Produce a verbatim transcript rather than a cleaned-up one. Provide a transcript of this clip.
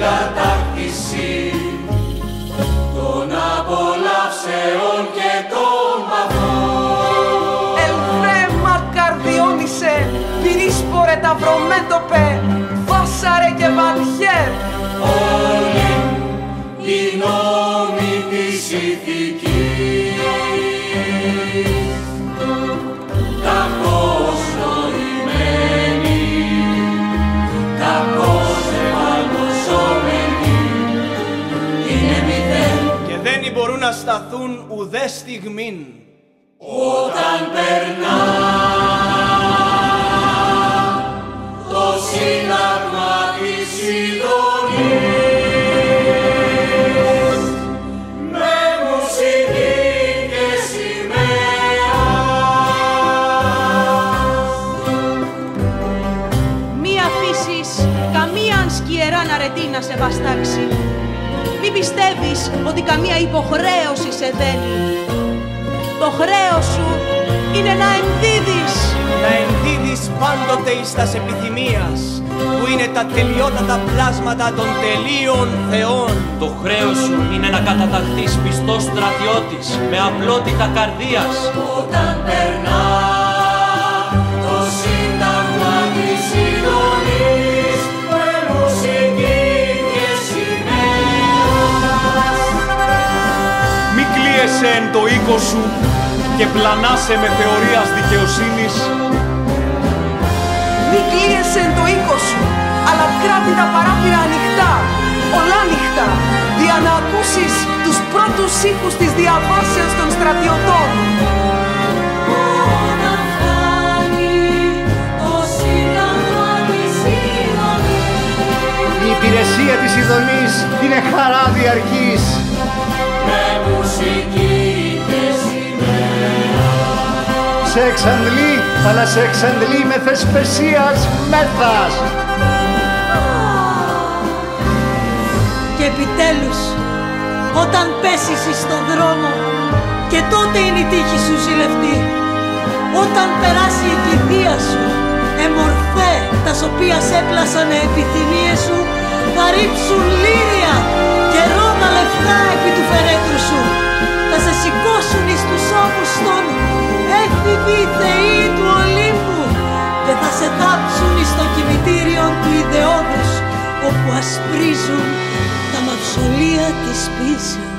κατάκτηση των απολαύσεων και των παθών. Ελθέ μακαρδιώνησε, πυρίσπορε τα βρωμέτωπε, βάσαρε και βατιέ. Όλοι οι νόμοι της ηθικής, κακώς νοημένοι, κακώς ευαλωσόμενοι, είναι μηδέν και δεν μπορούν να σταθούν ουδέ στιγμήν. Όταν περνά το σύνταγμα της Ιδονής με μουσική και σημαία. Μη αφήσεις καμίαν σκιεράν αρετή να σε βαστάξει. Μη πιστεύεις ότι καμία υποχρέωση σε δένει. Το χρέος σου είναι να ενδίδεις. Να ενδίδεις πάντοτε εις τας επιθυμίας, που είναι τα τελειότατα πλάσματα των τελείων θεών. Το χρέος σου είναι να καταταχθείς πιστός στρατιώτης, με απλότητα καρδίας. Όταν περνά το σύνταγμα της Ιδονής με μουσική και σημαία. Μη κλείεσαι εν το οίκο σου και πλανάσαι με θεωρίας δικαιοσύνης. Μη κλείεσαι εν το οίκο σου, αλλά κράτη τα παράθυρα ανοιχτά, ολάνυχτα, για να ακούσεις τους πρώτους ήχους της διαβάσεως των στρατιωτών. Όταν φτάνει το σύνταγμα της Ιδονής Η υπηρεσία της Ιδονής είναι χαρά διαρκής. με μουσική και σημαία. Σε εξαντλεί, αλλά σε εξαντλεί με θεσπεσίας μέθας. Και επιτέλους, όταν πέσεις στον δρόμο, και τότε είναι η τύχη σου ζηλευτή. Όταν περάσει η κηδεία σου, εμορφέ, τας οποίας έπλασανε επιθυμίες σου, θα ρίψουν λύρια και ρόδα λεφτά επί του φερέτρου σου. Θα σε σηκώσουν εις τους ώμους των έφηβοι θεοί του Ολύμπου και θα σε θάψουν εις το κημητήριο του ιδεώδους, όπου ασπρίζουν τα μαυσολία της πίσεως.